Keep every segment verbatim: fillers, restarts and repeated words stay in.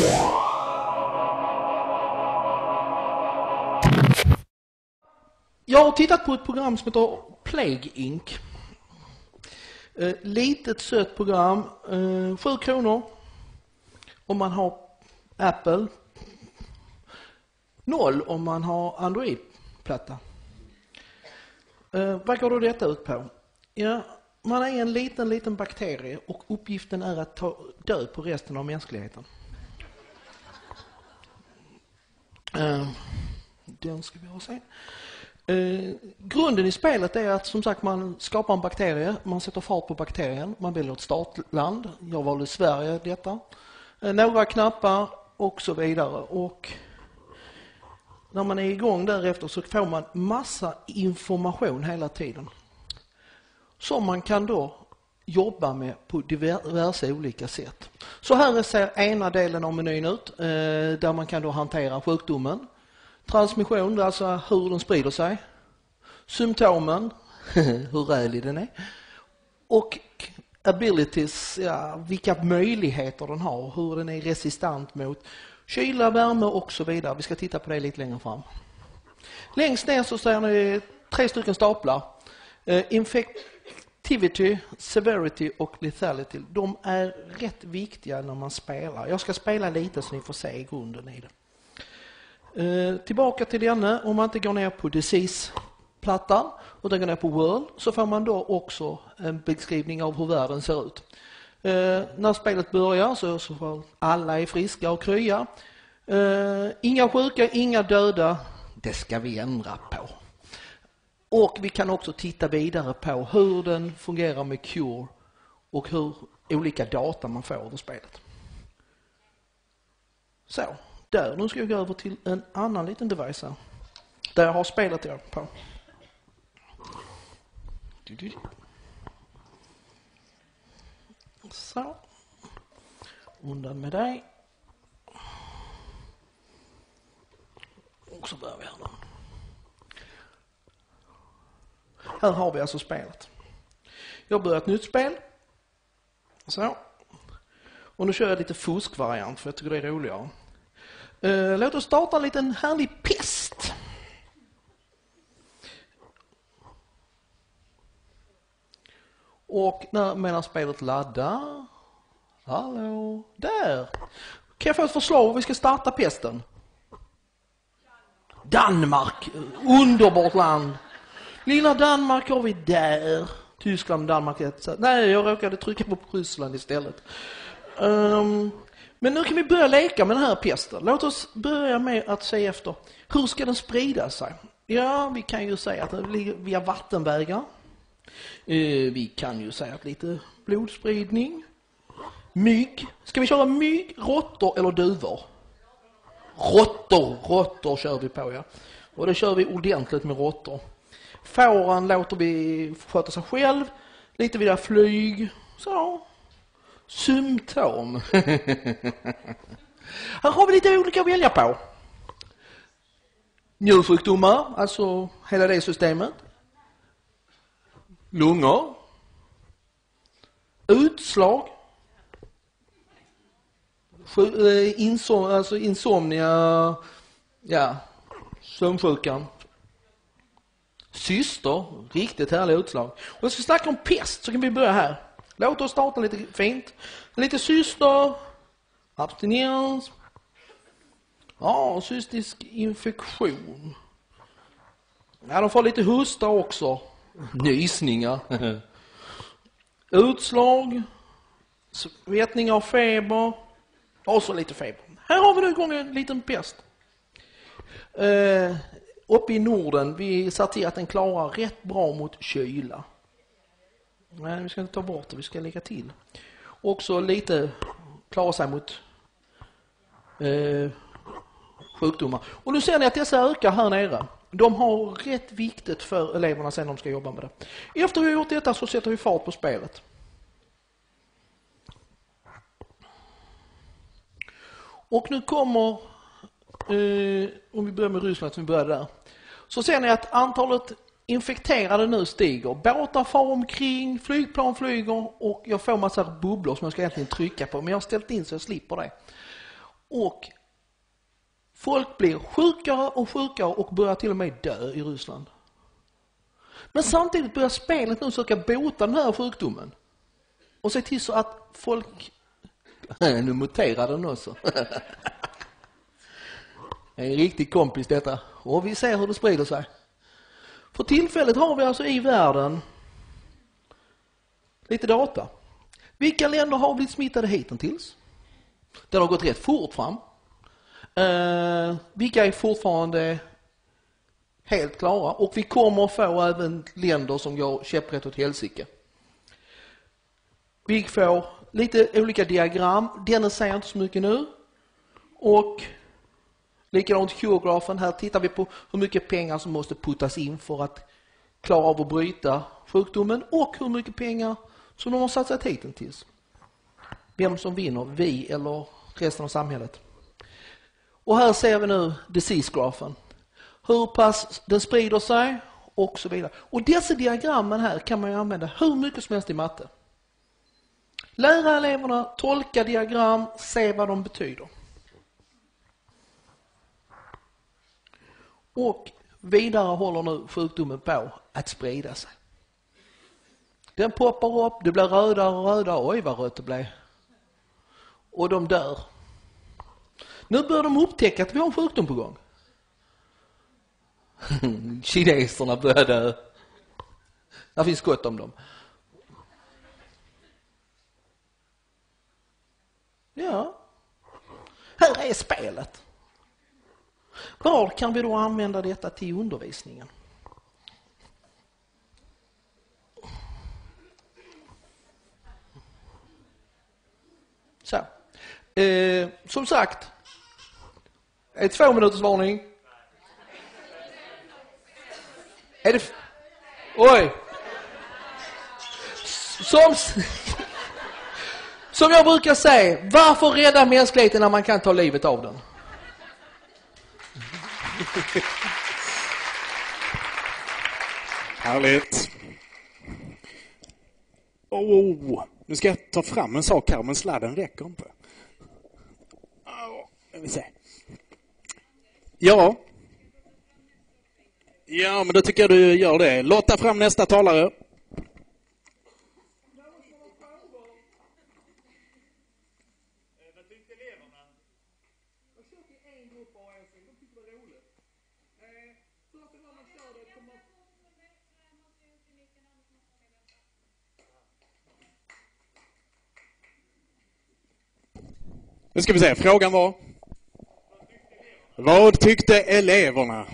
Jag har tittat på ett program som heter Plague Inc. Eh, litet sött program, eh, sju kronor om man har Apple, noll om man har Android-platta. Eh, vad går då detta ut på? Ja, man är en liten, liten bakterie och uppgiften är att ta död på resten av mänskligheten. Eh, den ska vi ha sen. Eh, grunden i spelet är att som sagt man skapar en bakterie, man sätter fart på bakterien, man väljer ett startland, jag valde Sverige detta, eh, några knappar och så vidare, och när man är igång därefter så får man massa information hela tiden som man kan då jobba med på diverse olika sätt. Så här ser ena delen av menyn ut, eh, där man kan då hantera sjukdomen. Transmission, alltså hur den sprider sig. Symptomen, hur rälig den är. Och abilities, ja, vilka möjligheter den har. Hur den är resistent mot kyla, värme och så vidare. Vi ska titta på det lite längre fram. Längst ner så ser ni tre stycken staplar. Uh, infectivity, severity och lethality. De är rätt viktiga när man spelar. Jag ska spela lite så ni får se grunden i det. Uh, tillbaka till denna, om man inte går ner på disease-plattan och den går ner på world, så får man då också en beskrivning av hur världen ser ut. Uh, när spelet börjar så, så får alla är friska och krya. Uh, inga sjuka, inga döda. Det ska vi ändra på. Och vi kan också titta vidare på hur den fungerar med cure och hur olika data man får över spelet. Så. Där, nu ska jag gå över till en annan liten device här. Där jag har spelat jag på. Så. Undan med dig. Och så börjar vi här då. Här har vi alltså spelet. Jag har börjat ett nytt spel. Så. Och nu kör jag lite fuskvariant för jag tycker det är roligare. Uh, låt oss starta en liten härlig pest. Och när medan spelet laddar. Hallå, där. Kan jag få ett förslag om vi ska starta pesten? Danmark, underbart land. Lilla Danmark har vi där. Tyskland, Danmark. Nej, jag råkade trycka på Ryssland istället. Um, Men nu kan vi börja leka med den här pesten. Låt oss börja med att se efter. Hur ska den sprida sig? Ja, vi kan ju säga att det ligger via vattenvägar. Eh, vi kan ju säga att lite blodspridning. Mygg. Ska vi köra mygg, råttor eller duvor? Råttor. Råttor kör vi på, ja. Och det kör vi ordentligt med råttor. Fåran låter vi sköta sig själv. Lite vidare flyg. Så. Symptom. Här har vi lite olika att välja på. Njursjukdomar, alltså hela det systemet. Lungor. Utslag. Insom, alltså insomnia. Ja, sömnsjukan. Syster, riktigt härliga utslag. Och jag ska snacka om pest, så kan vi börja här. Låt oss starta lite fint. Lite syster, abstinens, ja, cystisk infektion. Ja, de får lite hosta också. Nysningar. Utslag, svettningar och feber. Och så lite feber. Här har vi nu igång en liten pest. Uh, uppe i Norden, vi ser till att den klarar rätt bra mot kyla. Nej, vi ska inte ta bort det, vi ska lägga till. Också lite klara sig mot eh, sjukdomar. Och nu ser ni att dessa ökar här nere. De har rätt viktigt för eleverna sen de ska jobba med det. Efter vi har gjort detta så sätter vi fart på spelet. Och nu kommer, eh, om vi börjar med Ryssland som vi började där. Så ser ni att antalet infekterade nu stiger. Båtar far omkring, flygplan flyger och jag får massa bubblor som jag ska egentligen trycka på. Men jag har ställt in så jag slipper det. Och folk blir sjukare och sjukare och börjar till och med dö i Ryssland. Men samtidigt börjar spelet nu söka bota den här sjukdomen. Och se till så att folk... nu muterar den också. En riktig kompis detta. Och vi ser hur det sprider sig. För tillfället har vi alltså i världen lite data. Vilka länder har blivit smittade hittills? Det har gått rätt fort fram. Uh, vilka är fortfarande helt klara? Och vi kommer att få även länder som går käpprätt åt helsike. Vi får lite olika diagram. Den säger inte så mycket nu. Och likadant geografen. Här tittar vi på hur mycket pengar som måste puttas in för att klara av att bryta sjukdomen. Och hur mycket pengar som de har satsat hittills. Vem som vinner, vi eller resten av samhället. Och här ser vi nu disease-grafen. Hur pass den sprider sig och så vidare. Och dessa diagrammen här kan man ju använda hur mycket som helst i matte. Lära eleverna tolka diagram, se vad de betyder. Och vidare håller nu sjukdomen på att sprida sig. Den poppar upp, det blir rödare och rödare. Oj, vad rött det blev. Och de dör. Nu börjar de upptäcka att vi har en sjukdom på gång. Kineserna börjar dö. Det finns gott om dem. Ja. Här är spelet. Var kan vi då använda detta till undervisningen? Så. Eh, som sagt. Är två minuters varning? Är det... F- Oj! Som... Som jag brukar säga, varför rädda mänskligheten när man kan ta livet av den? Härligt. Oh, nu ska jag ta fram en sak här, men sladden räcker inte. Oh, jag vill se. Ja. Ja, men då tycker jag du gör det. Låta fram nästa talare. Nu ska vi se, frågan var: vad tyckte eleverna?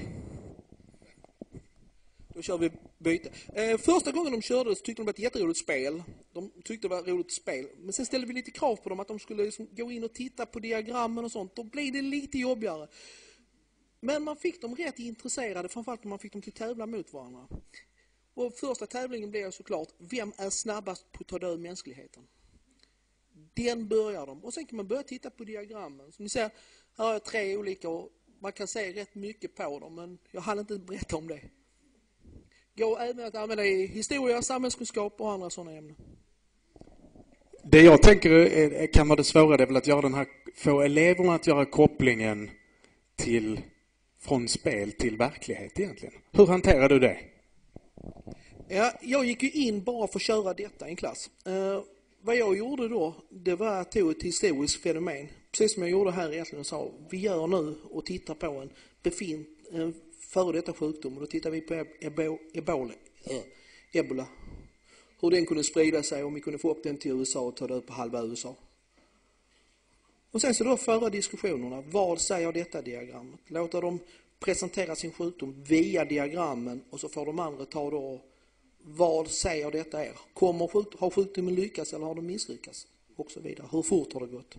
Då kör vi byte. Eh, första gången de körde så tyckte de att det var ett jätteroligt spel. De tyckte det var ett roligt spel. Men sen ställde vi lite krav på dem att de skulle liksom gå in och titta på diagrammen och sånt. Då blev det lite jobbigare. Men man fick dem rätt intresserade, framförallt när man fick dem till tävla mot varandra. Och första tävlingen blev såklart, vem är snabbast på att ta död mänskligheten? Den börjar de. Och sen kan man börja titta på diagrammen. Som ni ser, här har jag tre olika och man kan se rätt mycket på dem, men jag hann inte berätta om det. Går även att använda i historia, samhällskunskap och andra sådana ämnen. Det jag tänker är, kan vara det svåra, det är väl att göra den här, få eleverna att göra kopplingen till, från spel till verklighet egentligen. Hur hanterar du det? Ja, jag gick ju in bara för att köra detta i en klass. Uh, vad jag gjorde då, det var att ta ett historiskt fenomen. Precis som jag gjorde här egentligen och sa, vi gör nu och tittar på en befint, en före detta sjukdom. Och då tittar vi på ebo, ebola, äh, ebola. Hur den kunde sprida sig, om vi kunde få upp den till U S A och ta det ut på halva U S A. Och sen så då föra diskussionerna. Vad säger detta diagrammet? Låta dem presentera sin sjukdom via diagrammen och så får de andra ta då, vad säger detta är? Kommer sjukdom, har sjukdomen lyckats eller har den misslyckats? Och så vidare. Hur fort har det gått?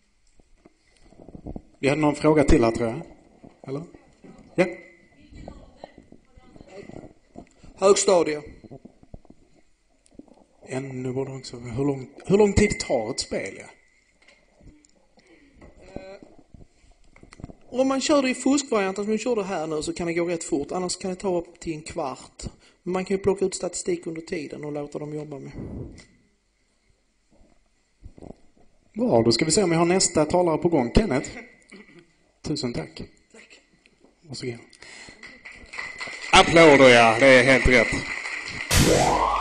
Vi hade någon fråga till här, tror jag. Eller? Ja. Högstadie. Ännu borde också. Hur lång, hur lång tid tar ett spel? Ja? Om man kör det i fuskvarianten som vi kör det här nu så kan det gå rätt fort. Annars kan det ta upp till en kvart. Men man kan ju plocka ut statistik under tiden och låta dem jobba med. Bra, då ska vi se om jag har nästa talare på gång. Kenneth? Tusen tack. Tack. Varsågod. Applåder, ja. Det är helt rätt.